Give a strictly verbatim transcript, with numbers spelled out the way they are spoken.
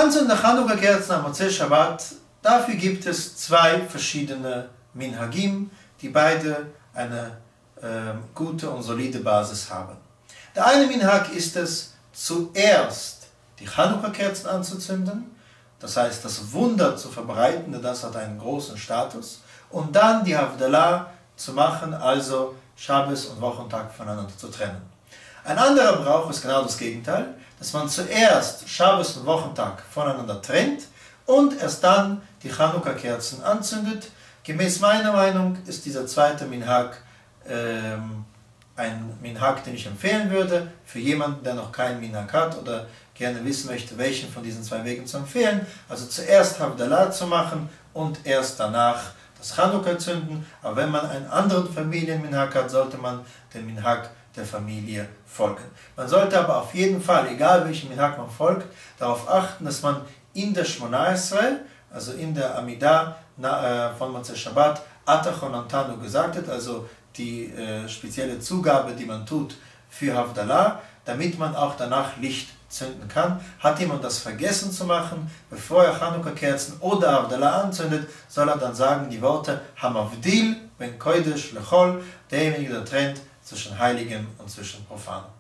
Anzünden der Chanukka-Kerzen am Motzei Shabbat, dafür gibt es zwei verschiedene Minhagim, die beide eine äh, gute und solide Basis haben. Der eine Minhag ist es, zuerst die Chanukka-Kerzen anzuzünden, das heißt, das Wunder zu verbreiten, das hat einen großen Status, und dann die Havdalah zu machen, also Schabbos und Wochentag voneinander zu trennen. Ein anderer Brauch ist genau das Gegenteil, dass man zuerst Schabbos und Wochentag voneinander trennt und erst dann die Chanukka-Kerzen anzündet. Gemäß meiner Meinung ist dieser zweite Minhag ähm, ein Minhag, den ich empfehlen würde, für jemanden, der noch keinen Minhag hat oder gerne wissen möchte, welchen von diesen zwei Wegen zu empfehlen. Also zuerst Havdalah zu machen und erst danach das Chanukka zünden. Aber wenn man einen anderen Familienminhag hat, sollte man den Minhag der Familie folgen. Man sollte aber auf jeden Fall, egal welchen Minhag man folgt, darauf achten, dass man in der Shmona Esrei, also in der Amidah na, äh, von Motzei Shabbat, Atachon Antanu gesagt hat, also die äh, spezielle Zugabe, die man tut für Havdalah, damit man auch danach Licht zünden kann. Hat jemand das vergessen zu machen, bevor er Chanukka-Kerzen oder Havdalah anzündet, soll er dann sagen die Worte Hamavdil ben Kodesh lechol, derjenige, der trennt zwischen Heiligem und zwischen Profanem.